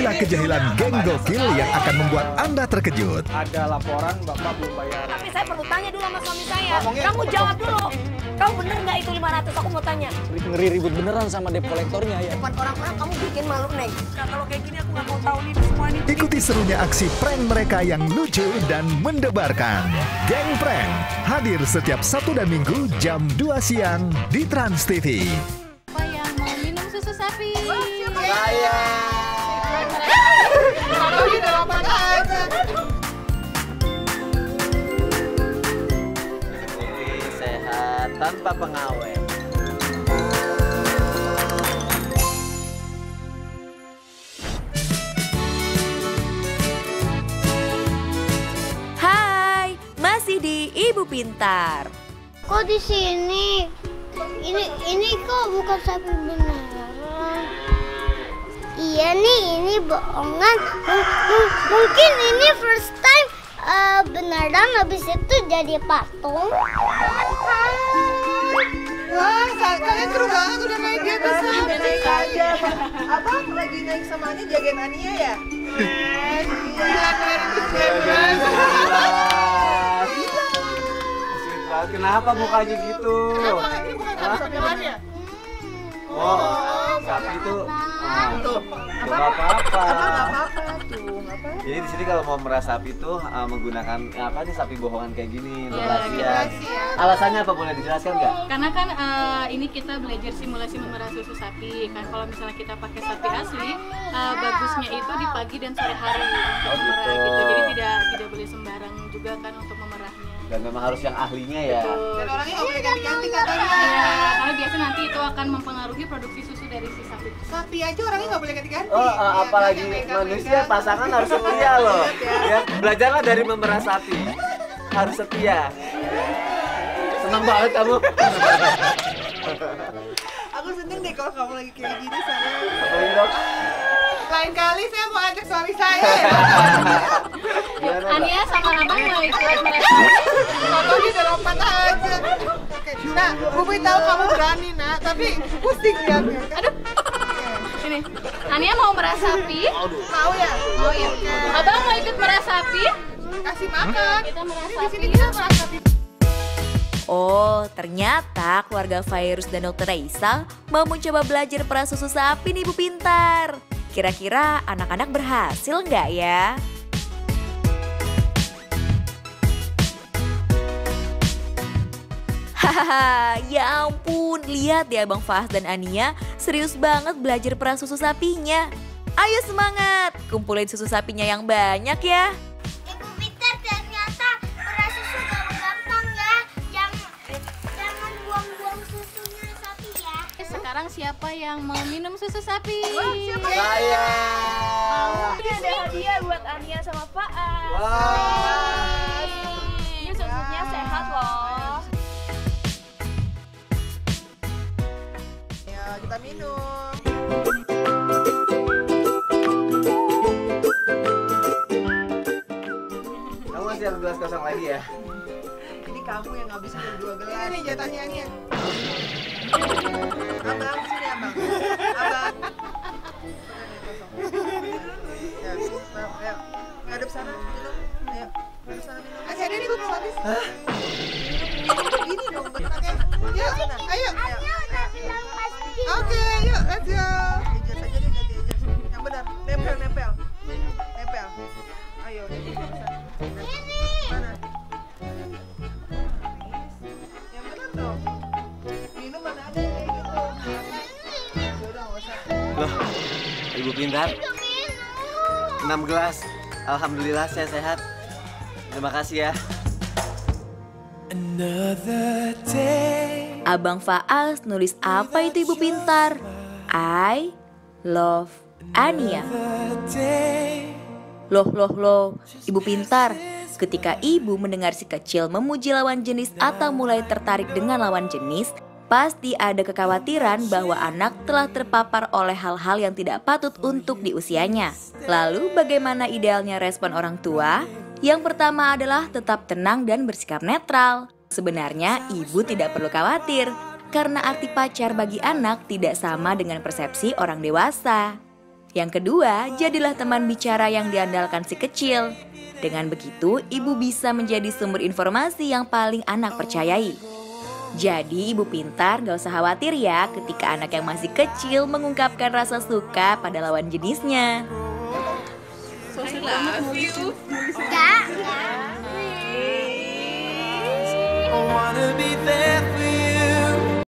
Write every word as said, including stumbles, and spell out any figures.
Cerita kejahilan geng gokil yang akan membuat Anda terkejut. Ada laporan Bapak belum bayar. Tapi saya perlu tanya dulu sama suami saya. Ngomongnya kamu jawab dulu. Kamu bener nggak itu lima ratus? Aku mau tanya. Ngeri ribut beneran sama debt kolektornya ya. Depan orang-orang kamu bikin malu, Neng. Nah, kalau kayak gini aku nggak mau tahu nih semua nih. Ikuti serunya aksi prank mereka yang lucu dan mendebarkan. Geng Prank hadir setiap Sabtu dan Minggu jam dua siang di Trans T V. Siapa yang mau minum susu sapi? Saya. Sehat tanpa pengawet. Hai, masih di Ibu Pintar. Kok di sini? Ini ini kok bukan sapi beneran? Iya nih, ini bohongan. M- m- mungkin ini first time uh, beneran, habis itu jadi patung. Wah, kalian seru banget udah naik di atas sapi. Naik aja. Abang lagi naik sama Ania jagain Ania ya? Kenapa mukanya gitu? Ini bukan sapi ya? Oh, sapi itu ah, Tuh, nggak apa-apa. Nggak apa-apa tuh, nggak apa. Jadi di sini kalau mau merah sapi tuh ah, menggunakan apa nih sapi bohongan kayak gini untuk Iya, kasihan. kasihan. Alasannya apa boleh dijelaskan nggak? Karena kan eh, ini kita belajar simulasi memerah susu sapi. Kan kalau misalnya kita pakai sapi asli, eh, bagusnya itu di pagi dan sore hari untuk Oh, memerah gitu. gitu. Jadi tidak tidak boleh sembarang juga kan untuk memerahnya. Dan memang harus yang ahlinya ya. Dan orangnya nggak boleh ganti-ganti katanya. Iya, karena biasa nanti itu akan mempengaruhi produksi susu dari si sapi. Sapi aja orangnya nggak boleh ganti-ganti. Oh, ah, Iya, apalagi kan, yang megang-megang. manusia pasangan harus setia loh. Ya, belajarlah dari memerah sapi. Harus setia. Senang banget kamu. Aku seneng deh kalau kamu lagi kayak gini saya. Apalagi dong. Lain kali saya mau ajak suami saya ya. Gimana, Mbak? Ania sama abang mau ikut mereka. Kalau udah lompat aja. Oke. Nah, Bubi tahu kamu berani nak, tapi pusing liatnya. Aduh. Sini. Ania mau merah sapi? Mau ya? Oh iya. Abang mau ikut merah sapi? Kasih makan. Kita merah Di sapi. sini kita merasa sapi. Oh, ternyata keluarga Virus dan Dokter Raisa mau mencoba belajar perah susu sapi nih Ibu Pintar. Kira-kira anak-anak berhasil nggak ya? Hahaha, ya ampun, lihat ya Bang Fahz dan Ania serius banget belajar perah susu sapinya. Ayo semangat, kumpulin susu sapinya yang banyak ya. Ibu Peter, ternyata beras susu gak gampang ya. Jangan, jangan buang-buang susunya sapi ya. Sekarang siapa yang mau minum susu sapi? Saya. Ini ada hadiah buat Ania sama Pak As. Wah. Ini susunya sehat loh. Ya, kita minum. Kamu masih harus gelas kosong lagi ya? Ini kamu yang ngabisin dua gelas. Ini nih jatahnya Ania. Abang sini abang. Abang. Ya, ayo. Ngadep sana, minum. Ayo. Ngadep sana minum. Ayo, ini gue belum habis. Ini dong, pakai. Yuk, ayo. Ania udah bilang pasti. Oke, yuk, let's go. Ejas aja deh, ganti ejas. Yang benar, nempel, nempel. Nempel. Ayo, ini. Mana? Yang benar dong. Minum mana ada yang kayak gitu. Yaudah, nggak usah. Loh, Ibu Pintar, enam gelas. Alhamdulillah saya sehat. Terima kasih ya. Abang Faaz nulis apa itu Ibu Pintar? I love Ania. Loh, loh, loh, Ibu Pintar. Ketika ibu mendengar si kecil memuji lawan jenis atau mulai tertarik dengan lawan jenis, pasti ada kekhawatiran bahwa anak telah terpapar oleh hal-hal yang tidak patut untuk di usianya. Lalu bagaimana idealnya respon orang tua? Yang pertama adalah tetap tenang dan bersikap netral. Sebenarnya ibu tidak perlu khawatir, karena arti pacar bagi anak tidak sama dengan persepsi orang dewasa. Yang kedua, jadilah teman bicara yang diandalkan si kecil. Dengan begitu, ibu bisa menjadi sumber informasi yang paling anak percayai. Jadi ibu pintar gak usah khawatir ya ketika anak yang masih kecil mengungkapkan rasa suka pada lawan jenisnya. So I love you. Kak. I wanna be there for